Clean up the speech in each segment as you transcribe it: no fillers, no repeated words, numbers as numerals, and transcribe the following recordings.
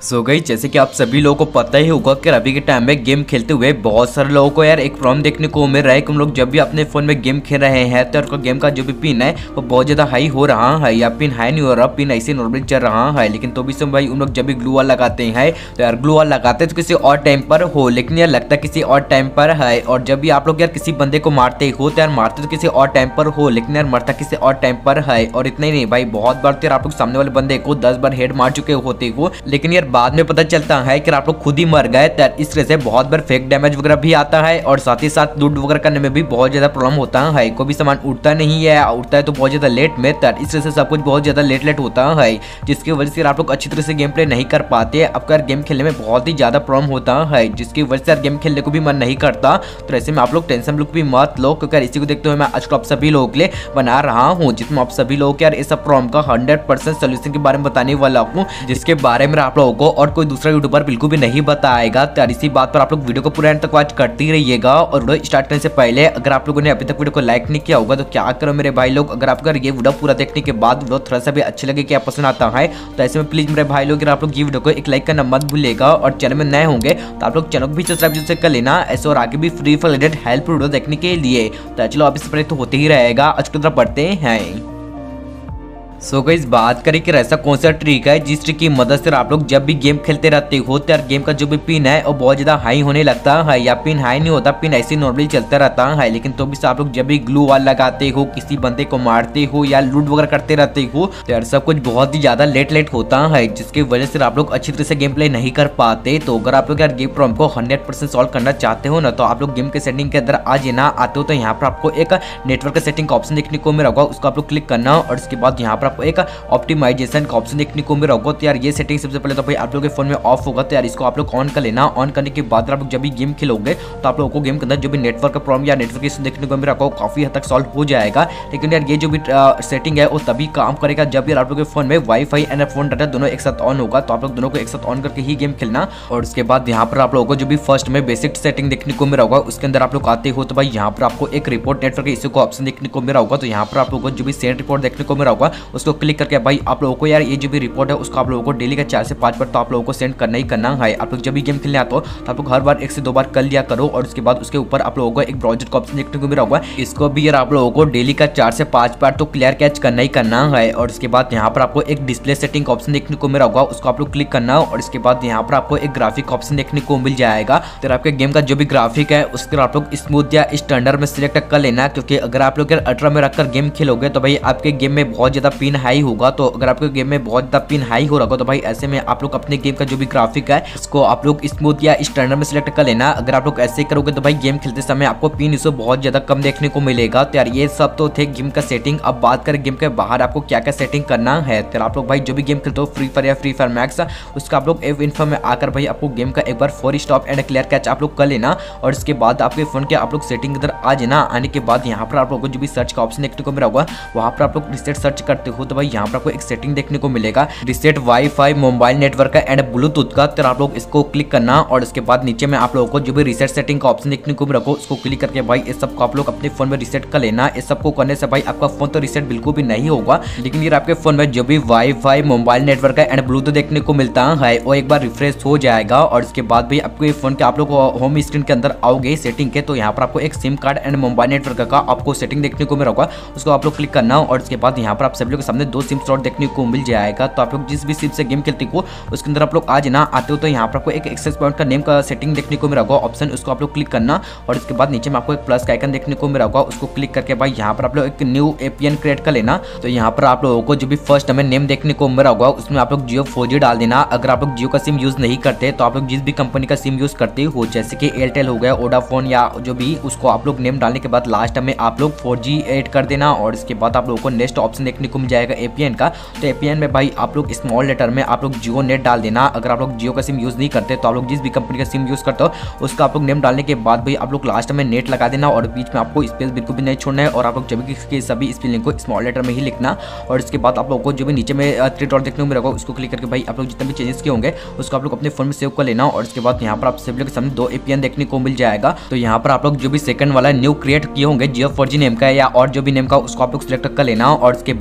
सो गई जैसे कि आप सभी लोगों को पता ही होगा कि अभी के टाइम में गेम खेलते हुए बहुत सारे लोगों को यार एक प्रॉब्लम देखने को मिल रहा है कि हम लोग जब भी अपने फोन में गेम खेल रहे हैं तो उनका गेम का जो भी पिन है वो बहुत ज्यादा हाई हो रहा है या पिन हाई नहीं हो रहा, पिन ऐसे नॉर्मली चल रहा है। लेकिन तो भी सब भाई उन लोग जब भी ग्लू वॉल लगाते हैं तो यार ग्लू वॉल लगाते हैं तो किसी और टाइम पर हो, लेकिन यार लगता किसी और टाइम पर है। और जब भी आप लोग यार किसी बंदे को मारते हो तो यार मारते तो किसी और टाइम पर हो, लेकिन यार मरता किसी और टाइम पर है। और इतना ही नहीं भाई, बहुत बार तो यार आप लोग सामने वाले बंदे को 10 बार हेड मार चुके होते हो, लेकिन यार बाद में पता चलता है कि आप लोग खुद ही मर गए। तो इस तरह से बहुत बार फेक डैमेज वगैरह भी आता है और साथ ही साथ लूट वगैरह करने में भी बहुत ज्यादा प्रॉब्लम होता है। कोई भी सामान उठता नहीं है, उठता है तो बहुत ज्यादा लेट में। तो इस तरह से सब कुछ बहुत ज्यादा लेट होता है, जिसकी वजह से आप लोग अच्छी तरह से गेम प्ले नहीं कर पाते। आपका गेम खेलने में बहुत ही ज्यादा प्रॉब्लम होता है, जिसकी वजह से गेम खेलने को भी मन नहीं करता। तो ऐसे में आप लोग टेंशन भी मत लो, क्योंकि इसी को देखते हुए मैं आज आप सभी लोगों के लिए बना रहा हूँ, जिसमें आप सभी लोगों के यार इस प्रॉब्लम का 100% सोल्यूशन के बारे में बताने वाला हूँ, जिसके बारे में आप लोगों को और कोई दूसरा यूट्यूबर बिल्कुल भी नहीं बताएगा। तो इसी बात पर आप लोग वीडियो को पूरा एंड तक वॉच करते रहिएगा। और वीडियो स्टार्ट करने से पहले अगर आप लोगों ने अभी तक वीडियो को लाइक नहीं किया होगा तो क्या करो मेरे भाई लोग, अगर आपका ये वीडियो पूरा देखने के बाद वीडियो थोड़ा सा भी अच्छे लगे, क्या पसंद आता है, तो ऐसे में प्लीज मेरे भाई लोग आप लोग ये वीडियो को एक लाइक करना मत भूलिएगा। और चैनल में नए होंगे तो आप लोग चैनल को भी सब्सक्राइब कर लेना, ऐसे और आगे भी Free Fire related help video देखने के लिए। तो चलो अभी से तो होते ही रहेगा, आज की तरफ बढ़ते हैं। सो गाइस बात करें कि ऐसा कौन सा ट्रिक है जिस ट्रिक की मदद से आप लोग जब भी गेम खेलते रहते हो तो यार गेम का जो भी पिन है वो बहुत ज्यादा हाई होने लगता है, या पिन हाई नहीं होता, पिन ऐसे नॉर्मली चलता रहता है। लेकिन तो भी आप लोग जब भी ग्लू वॉल लगाते हो, किसी बंदे को मारते हो या लूट वगैरह करते रहते हो तो यार सब कुछ बहुत ही ज्यादा लेट होता है, जिसकी वजह से आप लोग अच्छी तरह से गेम प्ले नहीं कर पाते। तो अगर आप लोग यार गेम प्रॉब्लम को 100% सॉल्व करना चाहते हो ना, तो आप लोग गेम के सेटिंग के अंदर आज ना आते हो तो यहाँ पर आपको एक नेटवर्क सेटिंग का ऑप्शन देखने को मिल रहा होगा, उसको आप लोग क्लिक करना। और उसके बाद यहाँ पर आपको एक ऑप्टिमाइजेशन का ऑप्शन देखने को मिल रहा होगा। तो यार ये सेटिंग सबसे पहले तो भाई आप लोगों के फोन में ऑफ होगा, तो यार इसको आप लोग ऑन कर लेना। ऑन करने के बाद आप लोग जब भी गेम खेलोगे तो आप लोगों को गेम के अंदर जो भी नेटवर्क का प्रॉब्लम या नेटवर्क इशू देखने को मिल रहा होगा काफी हद तक सॉल्व हो जाएगा। लेकिन यार ये जो भी सेटिंग है वो तभी काम करेगा जब यार आप लोग के फोन में वाईफाई एंड फोन डाटा दोनों एक साथ ऑन होगा। तो आप लोग दोनों को एक साथ ऑन करके ही गेम खेलना। और उसके बाद यहाँ पर आप लोगों को जो भी फर्स्ट में बेसिक सेटिंग देखने को मिल रहा होगा उसके अंदर आप लोग आते हो तो भाई यहाँ पर आपको एक रिपोर्ट नेटवर्क इशू का ऑप्शन देखने को मिल रहा होगा। तो यहाँ पर आप लोगों को जो भी सेंड रिपोर्ट देखने को मिल रहा होगा उसको क्लिक करके भाई आप लोगों को यार ये जो भी रिपोर्ट है उसको आप लोगों को डेली का 4 से 5 बार तो आप लोगों को सेंड करना ही करना है। आप लोग जब भी गेम खेलने आते हो तो आप लोग हर बार 1 से 2 बार कर लिया करो। और उसके बाद उसके ऊपर आप लोगों को एक ब्राउजर का ऑप्शन देखने को मिल रहा होगा, इसको भी यार आप लोगों को डेली का 4 से 5 बार तो क्लियर कैच करना ही करना है। और उसके बाद यहाँ पर आपको एक डिस्प्ले सेटिंग का ऑप्शन देखने को मिल रहा होगा, उसको आप लोग क्लिक करना। और इसके बाद यहाँ पर आपको एक ग्राफिक ऑप्शन देखने को मिल जाएगा। तो आपके गेम का जो भी ग्राफिक है उसके आप लोग स्मूथ या स्टैंडर्ड में सिलेक्ट कर लेना, क्योंकि अगर आप लोग अल्ट्रा में रखकर गेम खेलोगे तो भाई आपके गेम में बहुत ज्यादा पिन हाई होगा। तो अगर आपके गेम में बहुत ज्यादा पिन हाई हो रहा होगा तो भाई ऐसे में आप लोग अपने गेम का जो भी ग्राफिक है उसको आप लोग स्मूथ या स्टैंडर्ड में सिलेक्ट कर लेना। अगर आप लोग ऐसे करोगे तो भाई गेम खेलते समय आपको पिन इशू बहुत ज्यादा कम देखने को मिलेगा। तो यार ये सब तो थे गेम का सेटिंग। अब बात करें गेम के बाहर आपको क्या क्या सेटिंग करना है। तो आप लोग भाई जो भी गेम खेलते हो फ्री फायर या फ्री फायर मैक्स, उसका आप लोग एव इन्फो में आकर भाई आपको गेम का एक बार 4 स्टॉप एंड क्लियर कैच आप लोग कर लेना। और इसके बाद आपके फोन के आप लोग सेटिंग के अंदर आ जाना। आने के बाद यहाँ पर आप लोग को जो भी सर्च का ऑप्शन देखने को मिला होगा वहाँ पर आप लोग रिसेट सर्च करते हो तो भाई यहाँ पर आपको एक सेटिंग देखने को मिलेगा, रिसेट वाईफाई मोबाइल नेटवर्क का एंड ब्लूटूथ का। तो आप लोग इसको क्लिक करना। और इसके बाद नीचे में आप लोगों को जो भी रिसेट सेटिंग का ऑप्शन देखने को रखो उसको क्लिक करके भाई इस सब को आप लोग अपने फोन में रिसेट कर लेना। इस सब को करने से भाई आपका फोन तो रिसेट बिल्कुल भी नहीं होगा, लेकिन ये आपके फोन में जो भी वाईफाई मोबाइल नेटवर्क का एंड ब्लूटूथ देखने को मिलता है वो एक बार रिफ्रेश हो जाएगा। और इसके बाद भी आपको फोन के आप लोग होम स्क्रीन के अंदर आओगे सेटिंग के, तो यहाँ पर आपको एक sim card and mobile network का आपको सेटिंग देखने को मिल रहा होगा, उसको आप लोग क्लिक करना। और इसके बाद यहाँ पर आप सभी लोग के सामने 2 सिम स्लॉट देखने को मिल जाएगा। तो आप लोग जिस भी सिम से गेम खेलते हो उसके अंदर आप लोग आज ना आते हो तो यहाँ पर आपको एक एक्सेस पॉइंट का नेम का सेटिंग देखने को मिल रहा होगा ऑप्शन, उसको आप लोग क्लिक करना। और इसके बाद नीचे में आपको एक प्लस का आइकन देखने को मिल रहा होगा, उसको क्लिक करके भाई यहाँ पर आप लोग एक न्यू एपीएन क्रिएट कर लेना। तो यहाँ पर आप लोगों को जो भी फर्स्ट हमें नेम देखने को मिल रहा होगा उसमें आप लोग जियो 4G डाल देना। अगर आप लोग जियो का सिम यूज नहीं करते तो आप लोग जिस भी कंपनी का सिम यूज करते हो जैसे कि एयरटेल हो गया, वोडाफोन या जो भी, उसको आप लोग नेम डालने के बाद लास्ट में आप लोग 4G ऐड कर देना। और इसके बाद आप लोगों को नेक्स्ट ऑप्शन देखने को मिल जाएगा एपीएन का। तो एपीएन में भाई आप लोग स्मॉल लेटर में आप लोग जियो नेट डाल देना। अगर आप लोग जियो का सिम यूज नहीं करते तो आप लोग जिस भी कंपनी का सिम यूज करते हो उसका आप लोग नेम डालने के बाद भाई आप लोग लास्ट में नेट लगा देना। और बीच में आपको स्पेस बिल्कुल भी नहीं छोड़ना है। और आप लोग जब भी सभी स्पेलिंग को स्मॉल लेटर में ही लिखना। और इसके बाद आप लोगों को जो भी नीचे में 3 डॉट देखने को मिलेगा उसको क्लिक करके भाई आप लोग जितने भी चेंजेस किए होंगे उसको आप लोग अपने फोन में सेव कर लेना। और इसके बाद यहाँ पर आप सभी लोग के सामने 2 एपीएन देखने को मिल जाएगा। तो यहाँ पर आप लोग जो भी सेकंड वाला न्यू क्रिएट किए होंगे जियो 4G नेम का या और जो भी नेम का उसको आप लोग सिलेक्ट कर लेना। और इसके बाद आप लोगों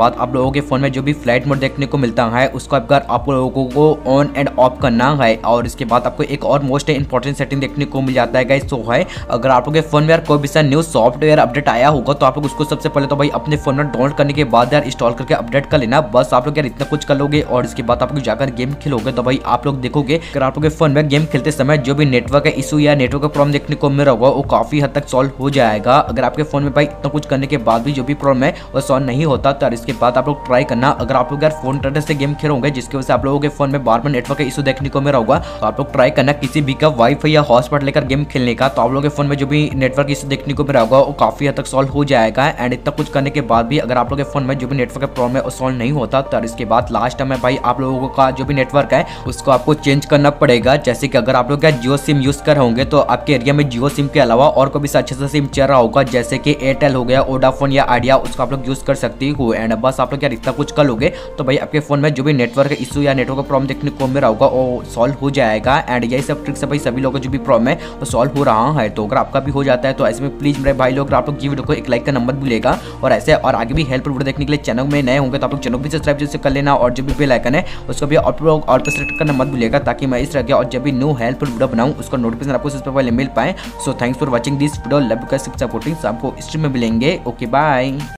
लोगों के फोन में जो भी फ्लाइट मोड देखने को मिलता है उसको अगर आप लोगों को ऑन एंड ऑफ करना है। और इसके बाद आपको एक और मोस्ट इंपॉर्टेंट सेटिंग देखने को मिल जाता है गाइस, तो है अगर आप लोग के फोन में यार कोई भी सा न्यू सॉफ्टवेयर अपडेट आया होगा तो आप लोग उसको सबसे पहले तो भाई अपने फोन में डाउनलोड करने के बाद यार इंस्टॉल करके अपडेट कर लेना। बस आप लोग यार इतना कुछ कर लोगे और इसके बाद आप लोग जाकर गेम खेलोगे तो भाई आप लोग देखोगे अगर आप लोग के फोन में गेम खेलते समय जो भी नेटवर्क इशू या नेटवर्क का प्रॉब्लम देखने को मिल रहा होगा वो काफी हद तक सॉल्व हो जाएगा। अगर आपके फोन में भाई इतना कुछ करने के बाद भी जो भी प्रॉब्लम है वो सॉल्व नहीं होता तो इसके बाद आप लोग ट्राई करना। अगर आप लोग यार फोन तरह से गेम खेल होंगे जिसकी वजह से आप लोगों के फोन में बार बार नेटवर्क का इशू देखने को मिल रहा होगा तो आप लोग ट्राई करना किसी भी का वाईफाई या हॉटस्पॉट लेकर गेम खेलने का। तो आप लोगों के फोन में जो भी नेटवर्क इशू देखने को मिल रहा होगा वो काफी हद तक सॉल्व हो जाएगा। एंड इतना कुछ करने के बाद भी अगर आप लोग के फोन में जो भी नेटवर्क का प्रॉब्लम है वो सॉल्व नहीं होता तो इसके बाद लास्ट में भाई आप लोगों का जो भी नेटवर्क है उसको आपको चेंज करना पड़ेगा। जैसे कि अगर आप लोग जियो सिम यूज कर होंगे तो आपके एरिया में जियो सिम के अलावा और कोई भी अच्छा सा सिम चल रहा होगा जैसे कि एयरटेल हो गया, वोडाफोन या आइडिया, उसको आप लोग यूज कर सकते हो। एंड बस आप लोग यार इतना कुछ कर लोगे तो भाई आपके फोन में जो भी नेटवर्क इशू या नेटवर्क का प्रॉब्लम देखने को मिल रहा होगा वो सॉल्व हो जाएगा। एंड यही सब ट्रिक्स है भाई सभी लोगों को जो भी प्रॉब्लम है वो सॉल्व हो रहा है। तो अगर आपका भी हो जाता है तो ऐसे में प्लीज मेरे भाई लोग आप लोग की वीडियो को एक लाइक का नंबर भूलेगा और ऐसे और आगे भी हेल्पफुल वीडियो देखने के लिए चैनल में नए होंगे तो आप लोग चैनल भी सब्सक्राइब जैसे कर लेना और जो भी बेल आइकन है उसको भी आप लोग ऑल पर सेलेक्ट करना मत भूलिएगा ताकि मैं इस तरह के और जब भी न्यू हेल्पफुल वीडियो बनाऊं उसका नोटिफिकेशन आपको सबसे पहले मिल पाए। So thanks for watching this video, love you guys, keep supporting. आपको स्ट्रीम में मिलेंगे। Okay bye.